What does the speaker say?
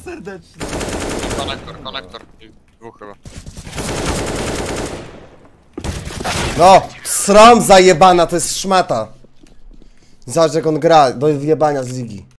serdecznie. Konektor. Dwóch chyba. No! Sram zajebana, to jest szmata. Zobacz jak on gra, do wjebania z ligi.